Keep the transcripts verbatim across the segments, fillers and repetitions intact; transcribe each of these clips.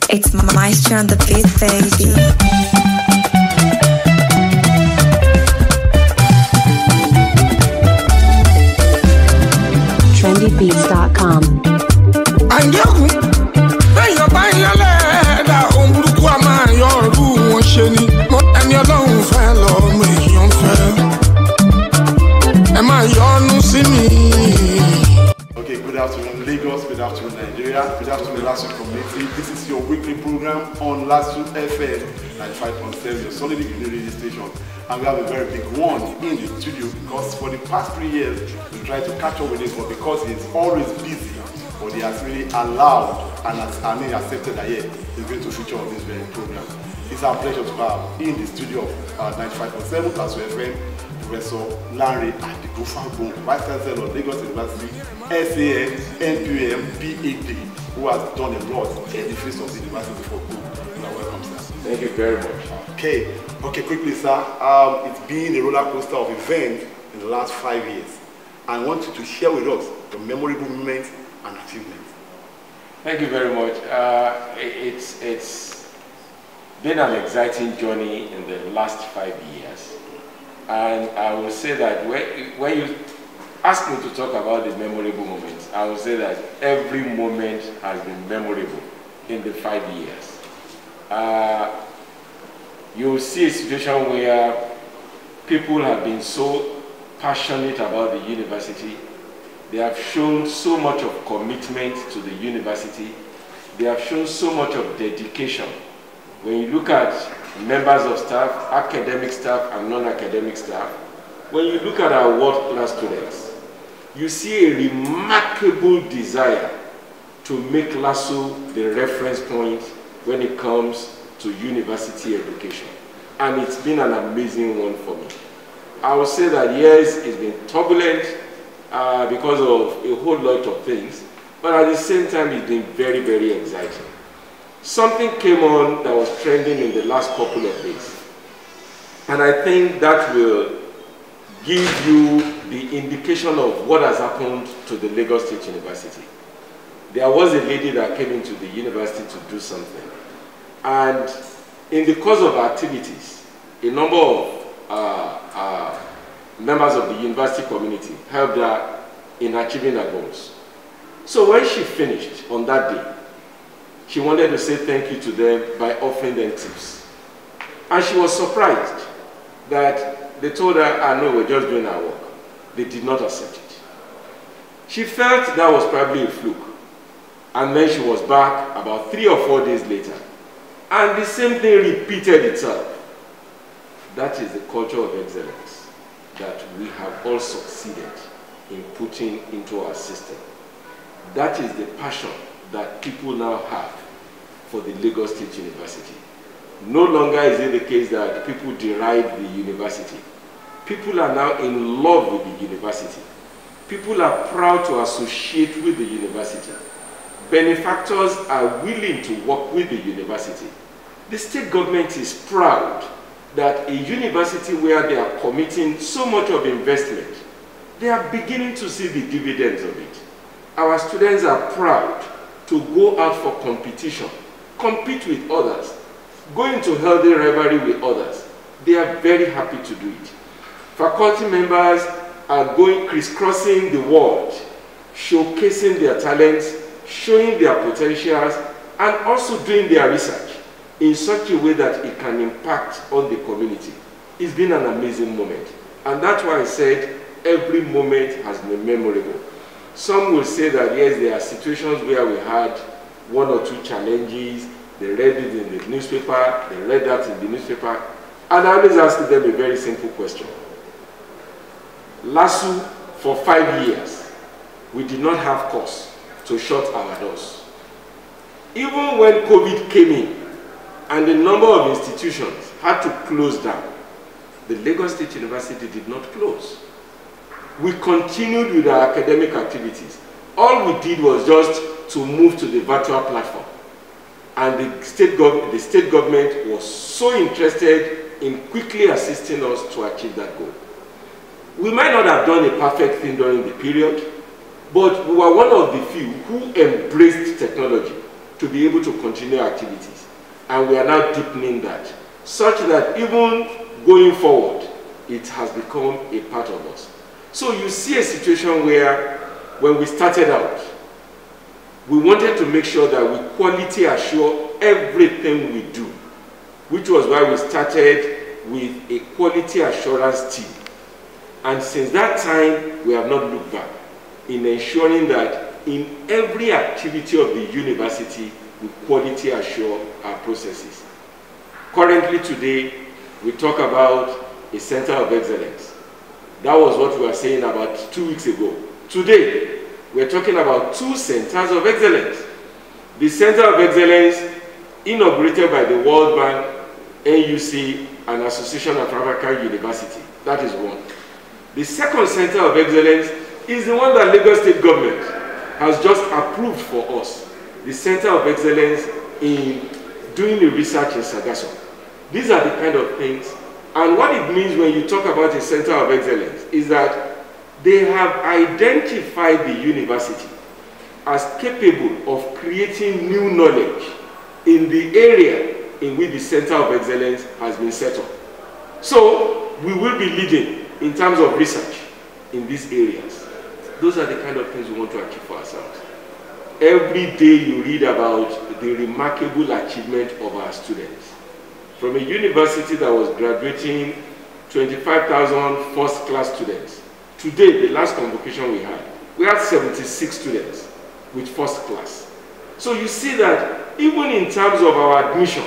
It's Maestro on the beat, baby. trendy beats dot com. Okay, good afternoon Lagos, good afternoon Nigeria, good afternoon LASU community. This is your weekly program on LASU F M ninety-five point seven, your solid radio station. And we have a very big one in the studio because for the past three years we tried to catch up with him, but because he's always busy, but he has really allowed and has I mean, accepted that yeah, he's going to feature on this very program. It's our pleasure to have in the studio of uh, ninety-five point seven LASU F M Professor Lanre Adigun-Fagbon, Vice Chancellor of Lagos University, S A N, N P M, P H D, who has done a lot in the face of the university for good. You are welcome, sir. Thank you very much. Okay, okay, quickly, sir. Um, it's been a roller coaster of events in the last five years. I want you to share with us the memorable moments and achievements. Thank you very much. Uh, it's it's been an exciting journey in the last five years. And I will say that when, when you ask me to talk about the memorable moments, I will say that every moment has been memorable in the five years. Uh, you will see a situation where people have been so passionate about the university. They have shown so much of commitment to the university. They have shown so much of dedication. When you look at members of staff, academic staff and non-academic staff, when you look at our world-class students, you see a remarkable desire to make LASU the reference point when it comes to university education. And it's been an amazing one for me. I would say that yes, it's been turbulent uh, because of a whole lot of things, but at the same time, it's been very, very exciting. Something came on that was trending in the last couple of days. And I think that will give you the indication of what has happened to the Lagos State University. There was a lady that came into the university to do something. And in the course of activities, a number of uh, uh, members of the university community helped her in achieving her goals. So when she finished on that day, she wanted to say thank you to them by offering them tips. And she was surprised that they told her, I know we're just doing our work. They did not accept it. She felt that was probably a fluke. And then she was back about three or four days later. And the same thing repeated itself. That is the culture of excellence that we have all succeeded in putting into our system. That is the passion that people now have for the Lagos State University. No longer is it the case that people deride the university. People are now in love with the university. People are proud to associate with the university. Benefactors are willing to work with the university. The state government is proud that a university where they are committing so much of investment, they are beginning to see the dividends of it. Our students are proud to go out for competition, compete with others, go into healthy rivalry with others. They are very happy to do it. Faculty members are going crisscrossing the world, showcasing their talents, showing their potentials, and also doing their research in such a way that it can impact on the community. It's been an amazing moment. And that's why I said every moment has been memorable. Some will say that yes, there are situations where we had one or two challenges, they read it in the newspaper, they read that in the newspaper, and I always ask them a very simple question. LASU, for five years, we did not have cause to shut our doors. Even when COVID came in and the number of institutions had to close down, the Lagos State University did not close. We continued with our academic activities. All we did was just to move to the virtual platform. And the state, gov the state government was so interested in quickly assisting us to achieve that goal. We might not have done a perfect thing during the period, but we were one of the few who embraced technology. to be able to continue activities. And we are now deepening that, such that even going forward, it has become a part of us. So you see a situation where, when we started out, we wanted to make sure that we quality assure everything we do, which was why we started with a quality assurance team. And since that time, we have not looked back in ensuring that in every activity of the university, we quality assure our processes. Currently today, we talk about a center of excellence. That was what we were saying about two weeks ago. Today, we're talking about two centers of excellence. The Center of Excellence, inaugurated by the World Bank, N U C, and Association of African University. That is one. The second Center of Excellence is the one that Lagos State Government has just approved for us. The Center of Excellence in doing the research in Sagason. These are the kind of things. And what it means when you talk about a Center of Excellence is that they have identified the university as capable of creating new knowledge in the area in which the Center of Excellence has been set up. So we will be leading in terms of research in these areas. Those are the kind of things we want to achieve for ourselves. Every day you read about the remarkable achievement of our students. From a university that was graduating twenty-five thousand first-class students, today, the last convocation we had, we had seventy-six students with first class. So you see that even in terms of our admission,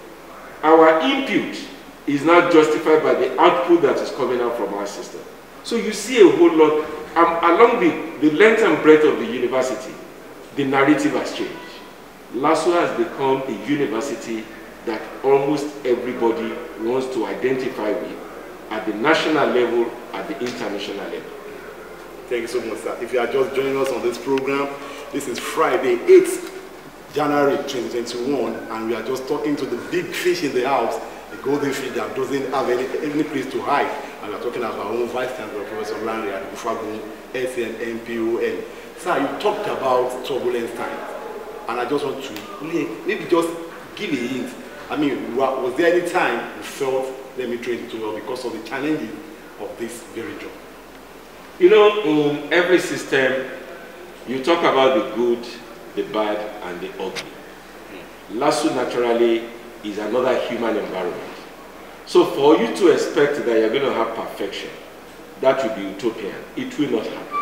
our input is not justified by the output that is coming out from our system. So you see a whole lot, um, along the, the length and breadth of the university, the narrative has changed. LASU has become a university that almost everybody wants to identify with at the national level, at the international level. Thank you so much, sir. If you are just joining us on this program, this is Friday, eighth January twenty twenty-one, and we are just talking to the big fish in the house, the golden fish that doesn't have any, any place to hide. And we are talking about our own Vice Chancellor, Professor Lanre Adebufagun, S N M P O N. Sir, you talked about turbulence times, and I just want to maybe just give a hint. I mean, was there any time you felt, let me train it too well, because of the challenges of this very job? You know, in every system, you talk about the good, the bad, and the ugly. LASU naturally is another human environment. So for you to expect that you're going to have perfection, that would be utopian. It will not happen.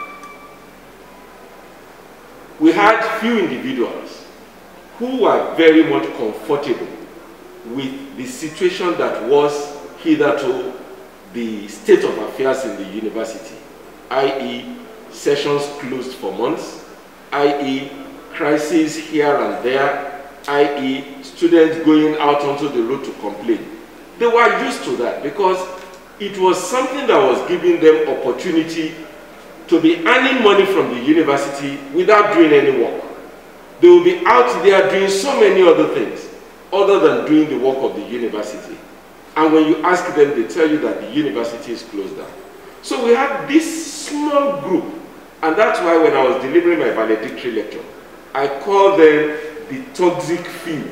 We had few individuals who were very much comfortable with the situation that was hitherto the state of affairs in the university, that is sessions closed for months, that is crises here and there, that is students going out onto the road to complain. They were used to that because it was something that was giving them opportunity to be earning money from the university without doing any work. They will be out there doing so many other things other than doing the work of the university. And when you ask them, they tell you that the university is closed down. So we had this small group, and that's why when I was delivering my valedictory lecture, I called them the toxic few.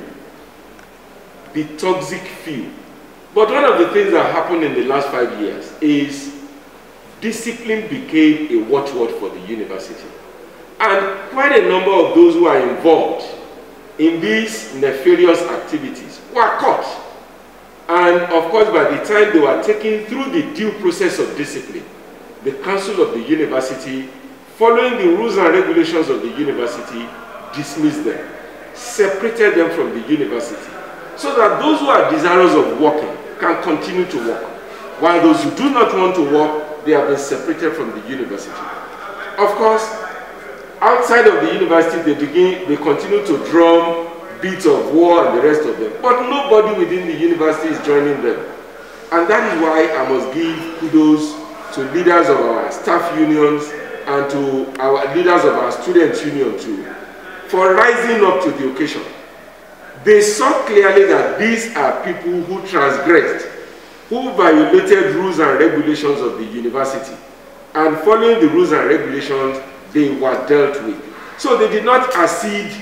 The toxic few. But one of the things that happened in the last five years is discipline became a watchword for the university. And quite a number of those who are involved in these nefarious activities were caught. And of course, by the time they were taken through the due process of discipline, the council of the university, following the rules and regulations of the university, dismissed them, separated them from the university, so that those who are desirous of working can continue to work, while those who do not want to work, they have been separated from the university. Of course, outside of the university, they begin, they continue to drum beats of war and the rest of them, but nobody within the university is joining them. And that is why I must give kudos to leaders of our staff unions and to our leaders of our students union too, for rising up to the occasion. They saw clearly that these are people who transgressed, who violated rules and regulations of the university, and following the rules and regulations, they were dealt with. So they did not accede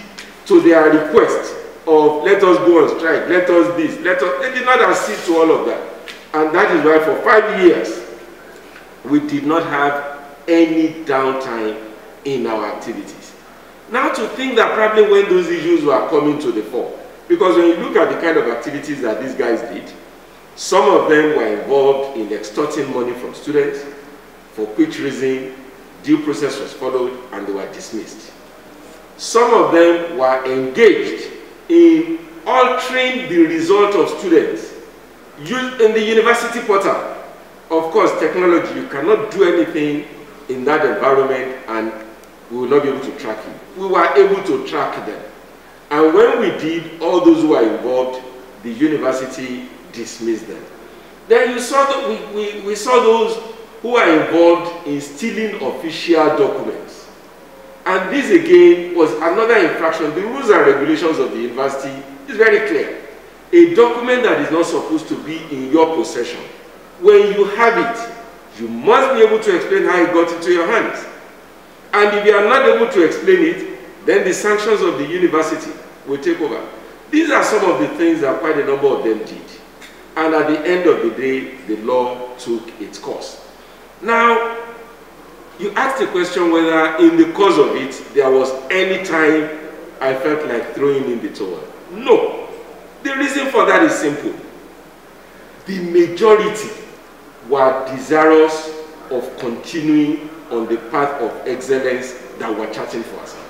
to their request of let us go on strike, let us this, let us, they did not accede to all of that. And that is why for five years, we did not have any downtime in our activities. Now to think that probably when those issues were coming to the fore, because when you look at the kind of activities that these guys did, some of them were involved in extorting money from students, for which reason due process was followed and they were dismissed. Some of them were engaged in altering the result of students in the university portal. Of course, technology, you cannot do anything in that environment and we will not be able to track you. We were able to track them. And when we did, all those who were involved, the university dismissed them. Then you saw that we, we, we saw those who are involved in stealing official documents. And this again was another infraction. The rules and regulations of the university is very clear. A document that is not supposed to be in your possession, when you have it, you must be able to explain how it got into your hands. And if you are not able to explain it, then the sanctions of the university will take over. These are some of the things that quite a number of them did. And at the end of the day, the law took its course. Now, you asked the question whether in the course of it, there was any time I felt like throwing in the towel. No. The reason for that is simple. The majority were desirous of continuing on the path of excellence that we're charting for ourselves.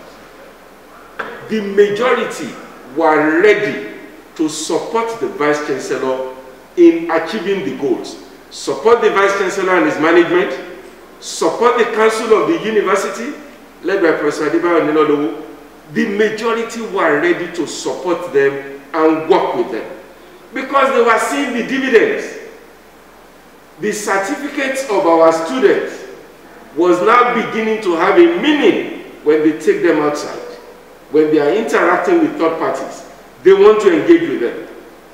The majority were ready to support the Vice Chancellor in achieving the goals. Support the Vice Chancellor and his management, support the Council of the University, led by Professor Adebayo Oninolowo. The majority were ready to support them and work with them because they were seeing the dividends. The certificates of our students was now beginning to have a meaning when they take them outside. When they are interacting with third parties, they want to engage with them.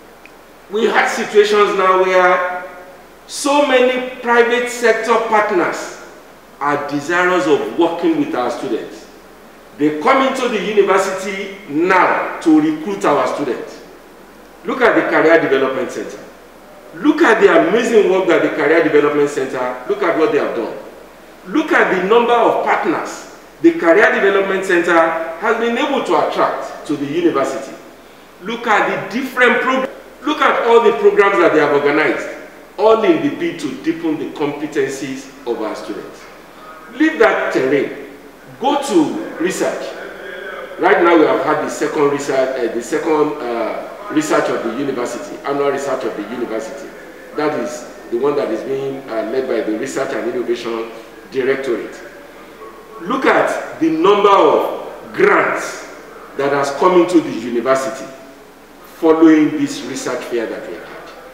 We had situations now where so many private sector partners are desirous of working with our students. They come into the university now to recruit our students. Look at the Career Development Center. Look at the amazing work that the Career Development Center, look at what they have done. Look at the number of partners the Career Development Center has been able to attract to the university. Look at the different programs. Look at all the programs that they have organized, all in the bid to deepen the competencies of our students. Leave that terrain. Go to research. Right now we have had the second research, uh, the second uh, research of the university, annual research of the university. That is the one that is being uh, led by the Research and Innovation Directorate. Look at the number of grants that has come into the university following this research fair that we have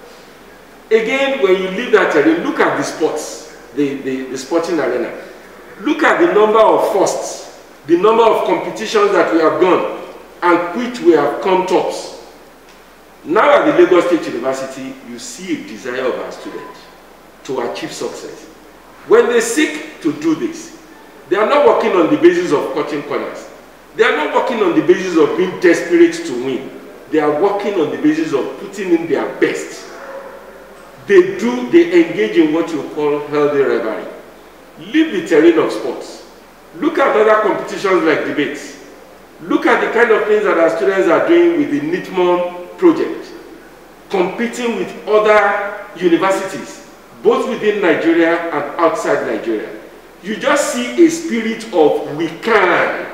had. Again, when you leave that terrain, look at the sports, the, the, the sporting arena. Look at the number of firsts, the number of competitions that we have gone and which we have come tops. Now at the Lagos State University, you see a desire of our students to achieve success. When they seek to do this, they are not working on the basis of cutting corners. They are not working on the basis of being desperate to win. They are working on the basis of putting in their best. They do, they engage in what you call healthy rivalry. Leave the terrain of sports. Look at other competitions like debates. Look at the kind of things that our students are doing with the NITMON project, competing with other universities, both within Nigeria and outside Nigeria. You just see a spirit of we can,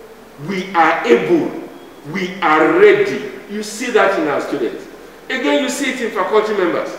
we are able, we are ready. You see that in our students. Again, you see it in faculty members.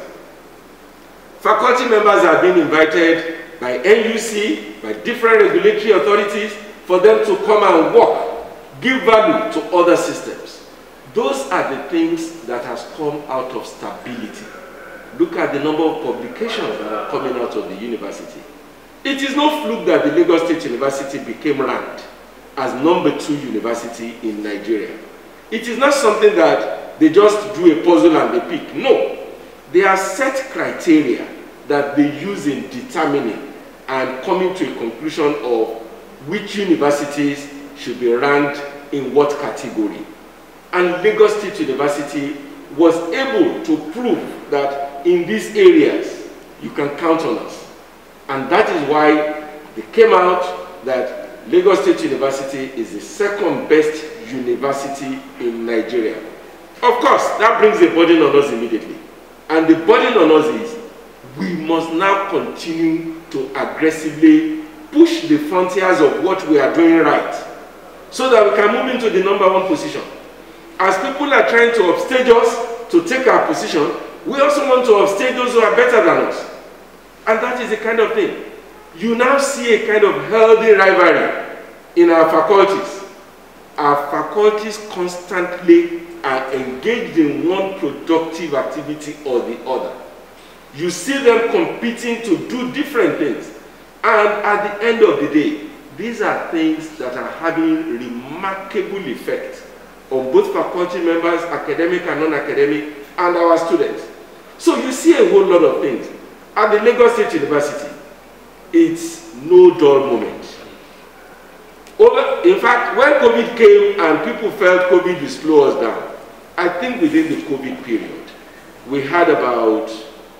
Faculty members are being invited by N U C, by different regulatory authorities, for them to come and work, give value to other systems. Those are the things that has come out of stability. Look at the number of publications that are coming out of the university. It is no fluke that the Lagos State University became ranked as number two university in Nigeria. It is not something that they just do a puzzle and they pick. No. There are set criteria that they use in determining and coming to a conclusion of which universities should be ranked in what category. And Lagos State University was able to prove that in these areas, you can count on us. And that is why they came out that Lagos State University is the second best university in Nigeria. Of course, that brings a burden on us immediately. And the burden on us is, we must now continue to aggressively push the frontiers of what we are doing right, so that we can move into the number one position. As people are trying to upstage us to take our position, we also want to upstage those who are better than us. And that is the kind of thing. You now see a kind of healthy rivalry in our faculties. Our faculties constantly are engaged in one productive activity or the other. You see them competing to do different things. And at the end of the day, these are things that are having remarkable effect on both faculty members, academic and non-academic, and our students. So you see a whole lot of things. At the Lagos State University, it's no dull moment. Over, in fact, when COVID came and people felt COVID would slow us down, I think within the COVID period, we had about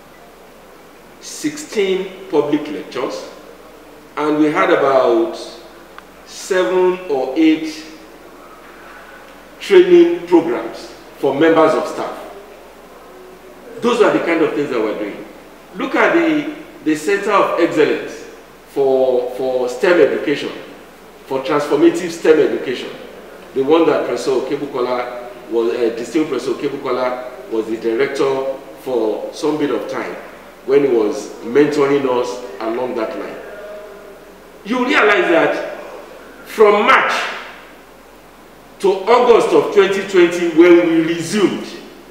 sixteen public lectures, and we had about seven or eight training programs for members of staff. Those are the kind of things that we're doing. Look at the, the Center of Excellence for, for STEM education, for transformative STEM education. The one that Professor Okebukola was, uh, distinguished Professor Okebukola was the director for some bit of time when he was mentoring us along that line. You realize that from March to August of twenty twenty, when we resumed,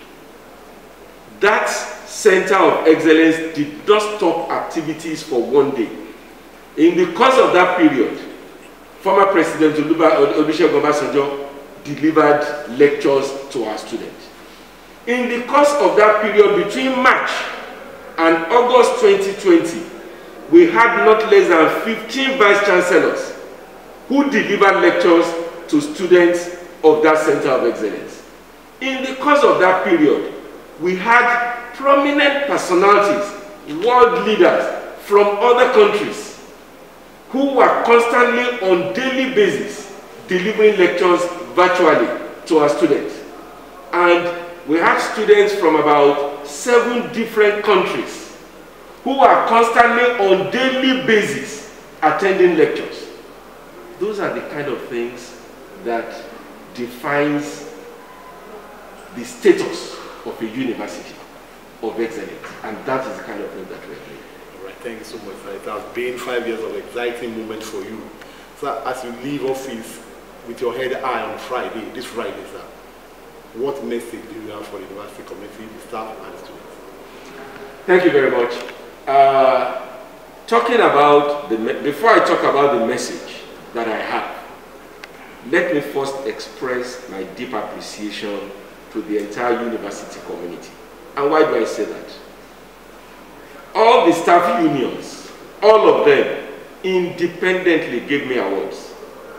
that Center of Excellence did not stop activities for one day. In the course of that period, former President Olusegun Obasanjo delivered lectures to our students. In the course of that period, between March and August twenty twenty, we had not less than fifteen vice chancellors who delivered lectures to students of that Center of Excellence. In the course of that period, we had prominent personalities, world leaders from other countries who were constantly on daily basis delivering lectures virtually to our students. And we had students from about seven different countries who are constantly on daily basis attending lectures. Those are the kind of things that defines the status of a university of excellence, and that is the kind of thing that we're doing. All right, thank you so much, sir. It has been five years of exciting moment for you. Sir, as you leave office with your head high on Friday, this Friday, sir, what message do you have for the university community, the staff, and the students? Thank you very much. Uh, talking about the, before I talk about the message that I have, let me first express my deep appreciation to the entire university community. And why do I say that? All the staff unions, all of them, independently gave me awards.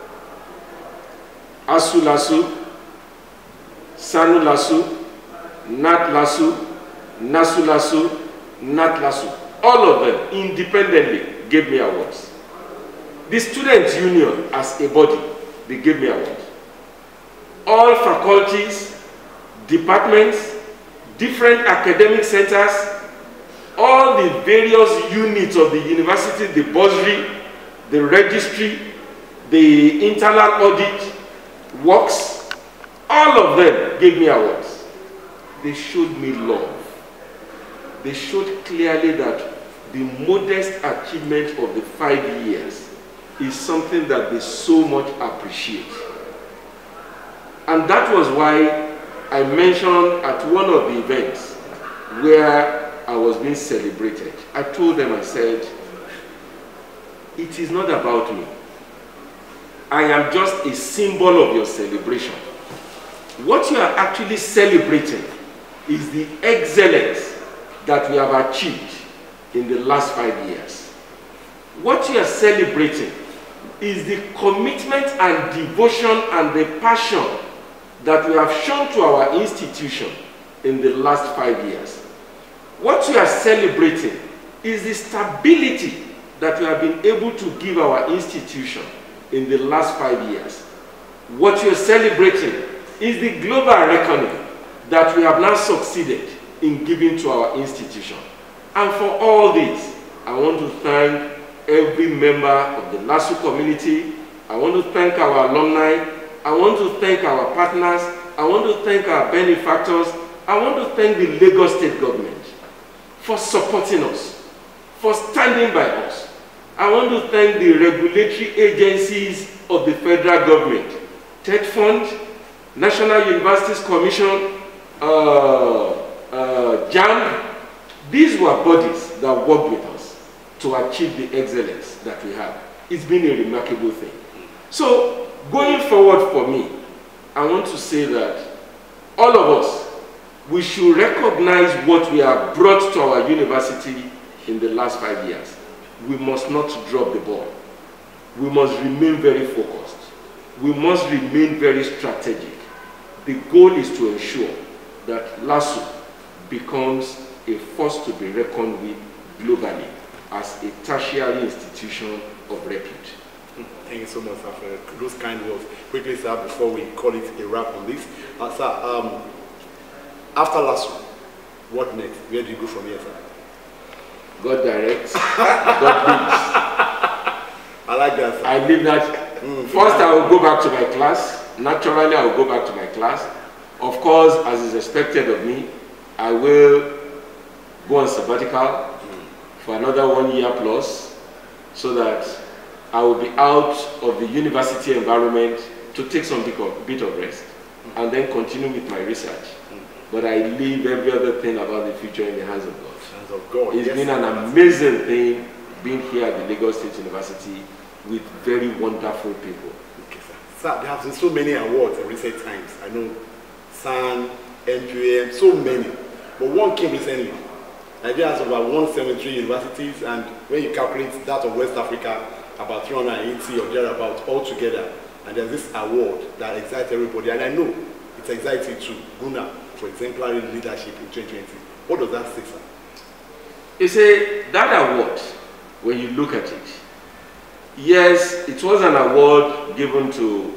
ASU LASU, SANU LASU, NAT LASU, NASU LASU, NAT LASU, all of them independently gave me awards. The Students' Union as a body, they gave me awards. All faculties, departments, different academic centers, all the various units of the university, the bursary, the registry, the internal audit, works, all of them gave me awards. They showed me love. They showed clearly that the modest achievement of the five years is something that they so much appreciate. And that was why I mentioned at one of the events where I was being celebrated, I told them, I said, it is not about me. I am just a symbol of your celebration. What you are actually celebrating is the excellence that we have achieved in the last five years. What you are celebrating is the commitment and devotion and the passion that we have shown to our institution in the last five years. What we are celebrating is the stability that we have been able to give our institution in the last five years. What we are celebrating is the global reckoning that we have now succeeded in giving to our institution. And for all this, I want to thank every member of the LASU community. I want to thank our alumni. I want to thank our partners. I want to thank our benefactors. I want to thank the Lagos State government for supporting us, for standing by us. I want to thank the regulatory agencies of the federal government, TED Fund, National Universities Commission, uh, uh, JAMB. These were bodies that worked with us to achieve the excellence that we have. It's been a remarkable thing. So, going forward for me, I want to say that all of us, we should recognize what we have brought to our university in the last five years. We must not drop the ball. We must remain very focused. We must remain very strategic. The goal is to ensure that LASU becomes a force to be reckoned with globally as a tertiary institution of repute. Thank you so much, sir, for those kind words. Quickly, sir, before we call it a wrap on this. Uh, sir, um, after LASU, what next? Where do you go from here, sir? God directs, God leads. I like that, sir. I leave that. Mm, First, I will go back to my class. Naturally, I will go back to my class. Of course, as is expected of me, I will go on sabbatical mm. for another one year plus, so that I will be out of the university environment to take some bit of, bit of rest mm. and then continue with my research. Mm. But I leave every other thing about the future in the hands of God. Hands of God. It's yes, been an amazing thing being here at the Lagos State University with very wonderful people. Okay, sir. Sir, there have been so many awards in recent times. I know S A N, N Q M, so many. But one came recently. Nigeria has about one hundred seventy-three universities, and when you calculate that of West Africa, about three hundred eighty or thereabouts altogether. And there's this award that excites everybody. And I know it's exciting to Guna for exemplary leadership in twenty twenty. What does that say, sir? It's a, that award, when you look at it, yes, it was an award given to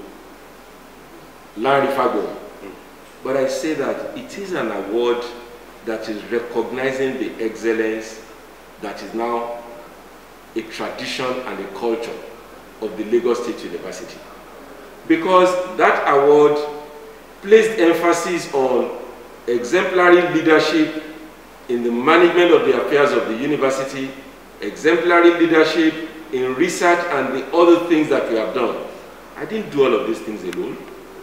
Larry Fago, mm. but I say that it is an award that is recognizing the excellence that is now a tradition and a culture of the Lagos State University. Because that award placed emphasis on exemplary leadership in the management of the affairs of the university, exemplary leadership in research and the other things that we have done. I didn't do all of these things alone.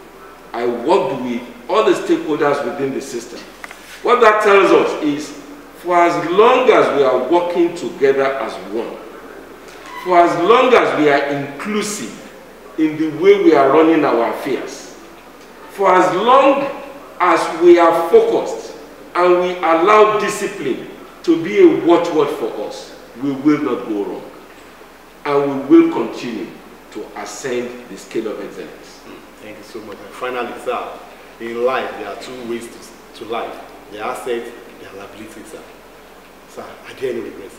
I worked with all the stakeholders within the system. What that tells us is, for as long as we are working together as one, for as long as we are inclusive in the way we are running our affairs, for as long as we are focused and we allow discipline to be a watchword for us, we will not go wrong. And we will continue to ascend the scale of excellence. Thank you so much. And finally, sir, in life, there are two ways to, to life. The assets, the liabilities, sir. Sir, are there any regrets?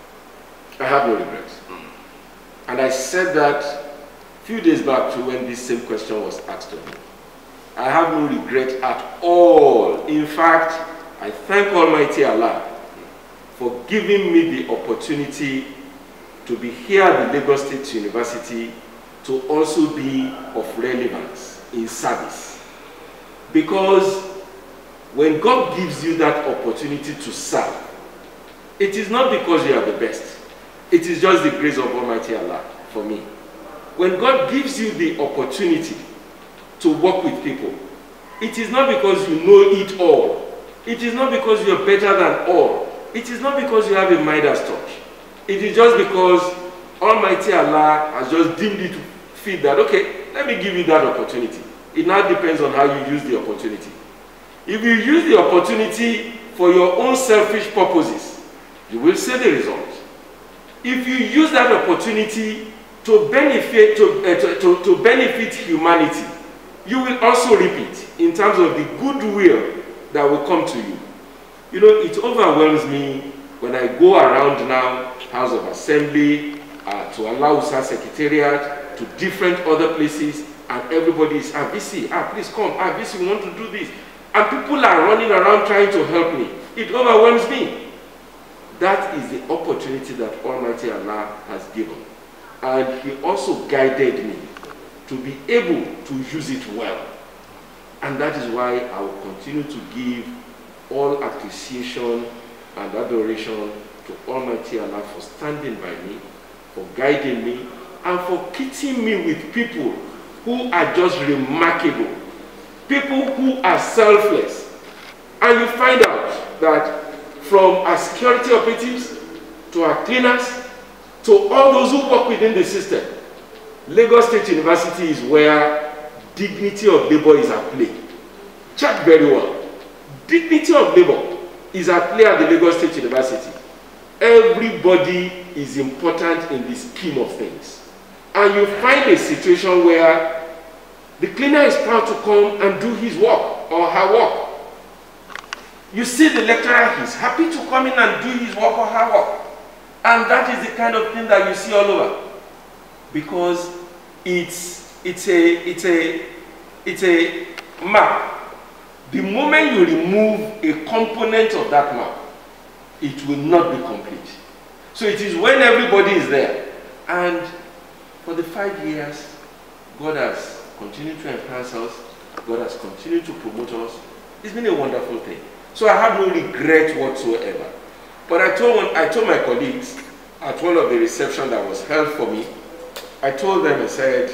I have no regrets. Mm. And I said that a few days back to when this same question was asked of me. I have no regret at all. In fact, I thank Almighty Allah for giving me the opportunity to be here at the Lagos State University to also be of relevance in service. Because when God gives you that opportunity to serve, it is not because you are the best. It is just the grace of Almighty Allah for me. When God gives you the opportunity to work with people, it is not because you know it all. It is not because you are better than all. It is not because you have a Midas touch. It is just because Almighty Allah has just deemed it to fit that, okay, let me give you that opportunity. It now depends on how you use the opportunity. If you use the opportunity for your own selfish purposes, you will see the result. If you use that opportunity to benefit to, uh, to, to, to benefit humanity, you will also reap it in terms of the goodwill that will come to you. You know, it overwhelms me when I go around now, House of Assembly, uh, to allow Usa Secretariat, to different other places, and everybody is, ah, V C, ah, please come, ah, V C, we want to do this. And people are running around trying to help me. It overwhelms me. That is the opportunity that Almighty Allah has given. And He also guided me to be able to use it well. And that is why I will continue to give all appreciation and adoration to Almighty Allah for standing by me, for guiding me, and for kitting me with people who are just remarkable, people who are selfless. And you find out that from our security operatives to our cleaners to all those who work within the system, Lagos State University is where dignity of labor is at play. Check very well. Dignity of labor is at play at the Lagos State University. Everybody is important in the scheme of things. And you find a situation where the cleaner is proud to come and do his work or her work. You see the lecturer, he's happy to come in and do his work or her work. And that is the kind of thing that you see all over. Because it's, it's, a, it's, a, it's a map. The moment you remove a component of that map, it will not be complete. So it is when everybody is there. And for the five years, God has continued to enhance us. God has continued to promote us. It's been a wonderful thing. So I have no regret whatsoever. But I told, I told my colleagues at one of the receptions that was held for me, I told them, I said,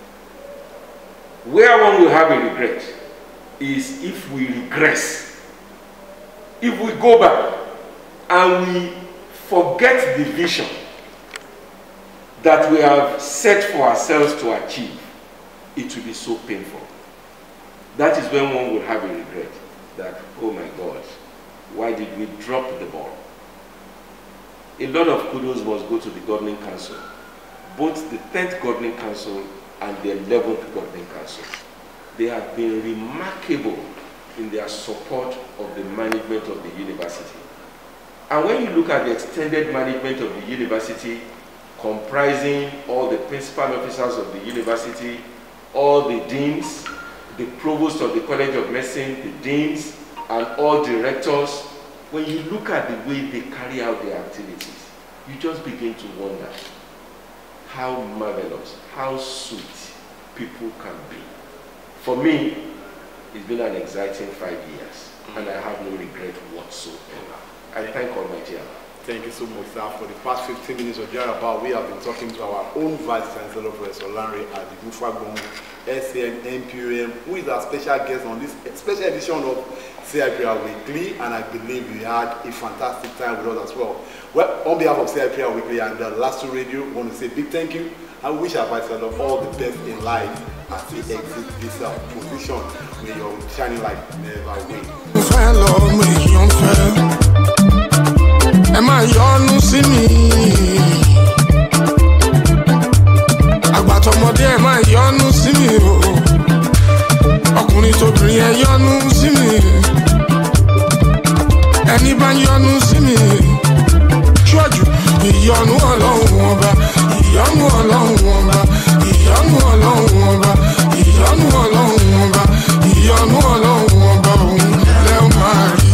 where one will have a regret is if we regress. If we go back and we forget the vision that we have set for ourselves to achieve, it will be so painful. That is when one will have a regret that, oh my God, why did we drop the ball? A lot of kudos must go to the Governing Council, both the tenth Governing Council and the eleventh Governing Council. They have been remarkable in their support of the management of the university. And when you look at the extended management of the university, comprising all the principal officers of the university, all the deans, the provost of the College of Medicine, the deans, and all directors, when you look at the way they carry out their activities, you just begin to wonder how marvelous, how sweet people can be. For me, it's been an exciting five years, and I have no regret whatsoever. I thank Almighty Allah. Thank you so much, sir. For the past fifteen minutes or thereabout, we have been talking to our own Vice Chancellor, Professor Lanre Adigunfagbon, S A M, N P U M, who is our special guest on this special edition of C I P R Weekly, and I believe you had a fantastic time with us as well. Well, on behalf of C I P R Weekly and uh, Lasso Radio, I want to say a big thank you. I wish our Vice Chancellor all the best in life as he exits this uh, position. May your shining light never wane. Am I yọnu sí mi? Àgbàtọ̀mọdé ẹ máa yọnu sí mi o. Ọkùnrin tóbìnrin ẹ yọnu sí mi. Ẹni bá yọnu sí mi. Ṣọ́jú ìyọnu Ọlọ́run ọba, ìyọnu Ọlọ́run ọba, ìyọnu Ọlọ́run ọba, ìyọnu Ọlọ́run ọba, ìyọnu Ọlọ́run ọba òun lẹ́ ó máa rí.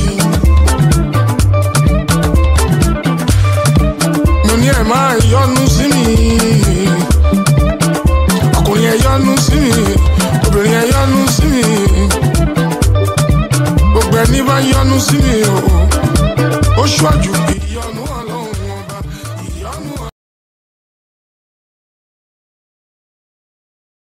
Ẹ máa yọnu sí mi, ọkùnrin ẹ yọnu sí mi, obìnrin ẹ yọnu sí mi, gbogbo ẹni bá yọnu sí mi o, ó ṣọ́jú bí.